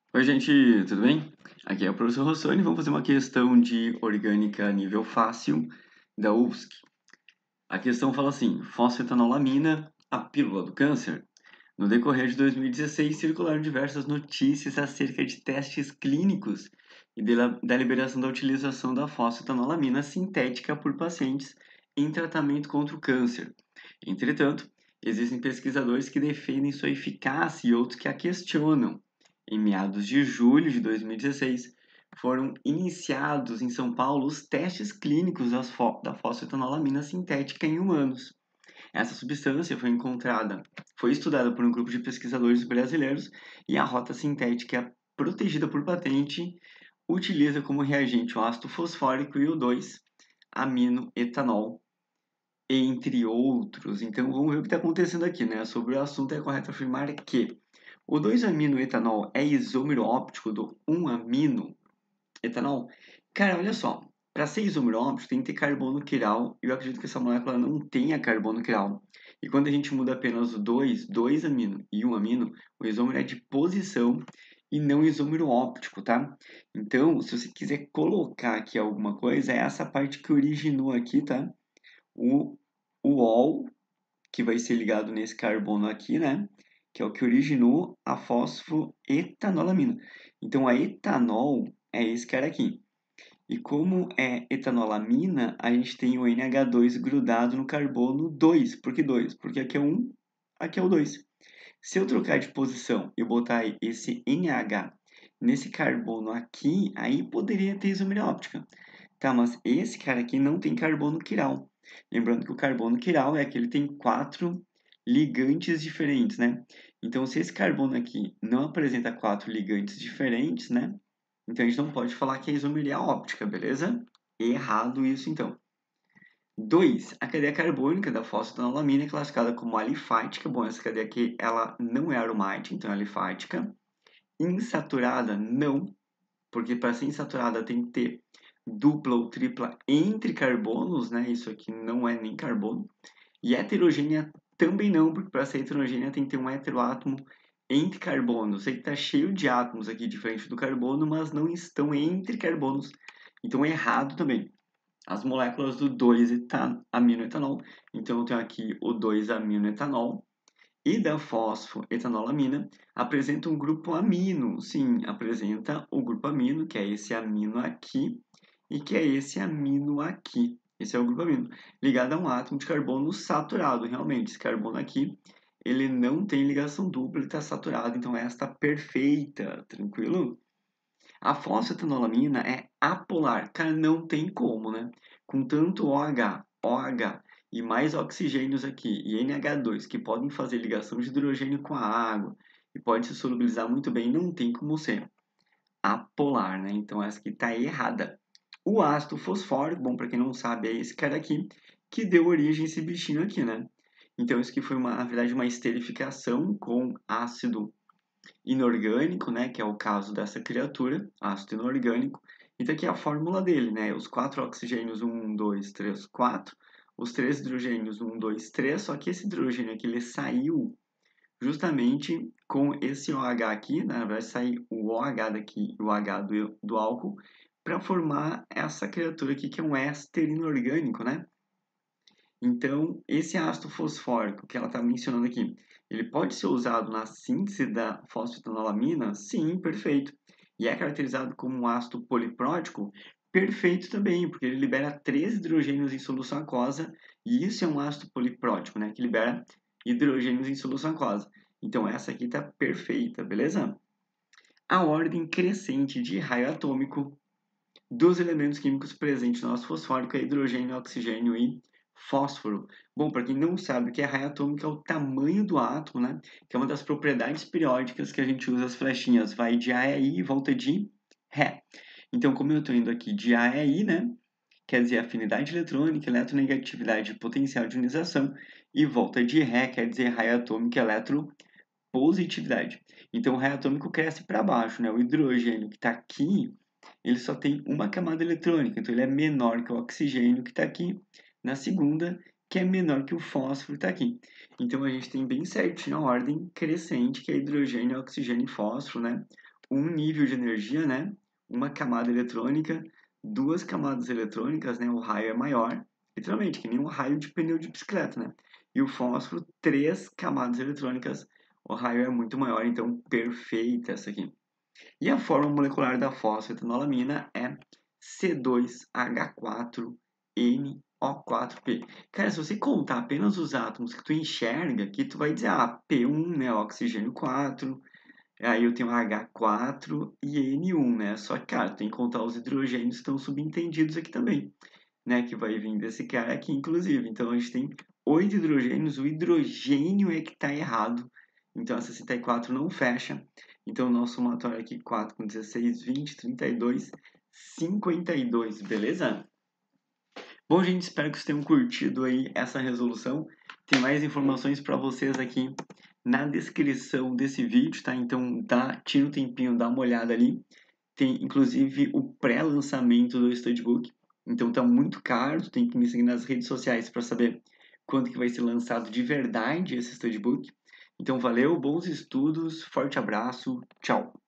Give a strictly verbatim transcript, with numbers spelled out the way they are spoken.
Oi, gente, tudo bem? Aqui é o professor Rossoni. Vamos fazer uma questão de orgânica nível fácil da U F S C. A questão fala assim: fosfetanolamina, a pílula do câncer. No decorrer de dois mil e dezesseis, circularam diversas notícias acerca de testes clínicos e de la- da liberação da utilização da fosfetanolamina sintética por pacientes em tratamento contra o câncer. Entretanto, existem pesquisadores que defendem sua eficácia e outros que a questionam. Em meados de julho de dois mil e dezesseis, foram iniciados em São Paulo os testes clínicos das fo- da fosfetanolamina sintética em humanos. Essa substância foi encontrada, foi estudada por um grupo de pesquisadores brasileiros e a rota sintética protegida por patente utiliza como reagente o ácido fosfórico e o dois aminoetanol, entre outros. Então vamos ver o que está acontecendo aqui, né? Sobre o assunto é correto afirmar que o dois aminoetanol é isômero óptico do um aminoetanol. Cara, olha só, para ser isômero óptico tem que ter carbono quiral, e eu acredito que essa molécula não tenha carbono quiral. E quando a gente muda apenas o dois, dois amino e um amino, o isômero é de posição e não isômero óptico, tá? Então, se você quiser colocar aqui alguma coisa, é essa parte que originou aqui, tá? O, o ol, que vai ser ligado nesse carbono aqui, né? Que é o que originou a fosfoetanolamina. Então, a etanol é esse cara aqui. E como é etanolamina, a gente tem o N H dois grudado no carbono dois. Por que dois? Porque aqui é um, aqui é o dois. Se eu trocar de posição e botar esse N H nesse carbono aqui, aí poderia ter isomeria óptica. Tá, mas esse cara aqui não tem carbono quiral. Lembrando que o carbono quiral é aquele que tem quatro ligantes diferentes, né? Então, se esse carbono aqui não apresenta quatro ligantes diferentes, né? Então, a gente não pode falar que é isomeria óptica, beleza? Errado isso, então. dois. A cadeia carbônica da fosfetanolamina é classificada como alifática. Bom, essa cadeia aqui, ela não é aromática, então é alifática. Insaturada, não, porque para ser insaturada tem que ter dupla ou tripla entre carbonos, né? Isso aqui não é nem carbono. E heterogênea também não, porque para ser heterogênea tem que ter um heteroátomo entre carbonos. Sei que está cheio de átomos aqui diferente do carbono, mas não estão entre carbonos. Então é errado também. As moléculas do dois aminoetanol, então eu tenho aqui o dois aminoetanol, e da fosfoetanolamina apresenta um grupo amino. Sim, apresenta o grupo amino, que é esse amino aqui, e que é esse amino aqui. Esse é o grupo amino, ligado a um átomo de carbono saturado. Realmente, esse carbono aqui, ele não tem ligação dupla, ele está saturado, então essa está perfeita, tranquilo? A fosfetanolamina é apolar. Cara, não tem como, né? Com tanto OH, OH e mais oxigênios aqui e N H dois que podem fazer ligação de hidrogênio com a água e pode se solubilizar muito bem, não tem como ser apolar, né? Então essa aqui está errada. O ácido fosfórico, bom, para quem não sabe, é esse cara aqui que deu origem a esse bichinho aqui, né? Então isso aqui foi, uma, na verdade, uma esterificação com ácido inorgânico, né, que é o caso dessa criatura, ácido inorgânico. Então aqui é a fórmula dele, né, os quatro oxigênios, um, dois, três, quatro, os três hidrogênios, um, dois, três, só que esse hidrogênio aqui, ele saiu justamente com esse OH aqui, né, na verdade sai o OH daqui e o H do, do álcool, para formar essa criatura aqui, que é um éster inorgânico, né? Então, esse ácido fosfórico que ela está mencionando aqui, ele pode ser usado na síntese da fosfetanolamina? Sim, perfeito. E é caracterizado como um ácido poliprótico? Perfeito também, porque ele libera três hidrogênios em solução aquosa, e isso é um ácido poliprótico, né, que libera hidrogênios em solução aquosa. Então, essa aqui está perfeita, beleza? A ordem crescente de raio atômico dos elementos químicos presentes no ácido fosfórico é hidrogênio, oxigênio e fósforo. Bom, para quem não sabe o que é raio atômico, é o tamanho do átomo, né? Que é uma das propriedades periódicas que a gente usa as flechinhas. Vai de A a I e volta de Ré. Então, como eu estou indo aqui de A a I, né? Quer dizer afinidade eletrônica, eletronegatividade e potencial de ionização. E volta de Ré, quer dizer raio atômico e eletropositividade. Então, o raio atômico cresce para baixo, né? O hidrogênio que está aqui, ele só tem uma camada eletrônica, então ele é menor que o oxigênio que está aqui na segunda, que é menor que o fósforo que está aqui. Então a gente tem bem certinho a ordem crescente, que é hidrogênio, oxigênio e fósforo, né? um nível de energia, né? Uma camada eletrônica, duas camadas eletrônicas, né? O raio é maior, literalmente, que nem um raio de pneu de bicicleta, né? E o fósforo, três camadas eletrônicas, o raio é muito maior, então perfeita essa aqui. E a fórmula molecular da fosfetanolamina é C dois H quatro N O quatro P. Cara, se você contar apenas os átomos que tu enxerga aqui, tu vai dizer, ah, P um, né, oxigênio quatro, aí eu tenho H quatro e N um, né? Só que, cara, tem que contar os hidrogênios que estão subentendidos aqui também, né? Que vai vir desse cara aqui, inclusive. Então, a gente tem oito hidrogênios, o hidrogênio é que está errado. Então, essa sessenta e quatro não fecha. Então, o nosso somatório aqui, quatro com dezesseis, vinte, trinta e dois, cinquenta e dois, beleza? Bom, gente, espero que vocês tenham curtido aí essa resolução. Tem mais informações para vocês aqui na descrição desse vídeo, tá? Então, dá, tira um tempinho, dá uma olhada ali. Tem, inclusive, o pré-lançamento do StudyBook. Então, tá muito caro, tu tem que me seguir nas redes sociais para saber quando que vai ser lançado de verdade esse StudyBook. Então, valeu, bons estudos, forte abraço, tchau!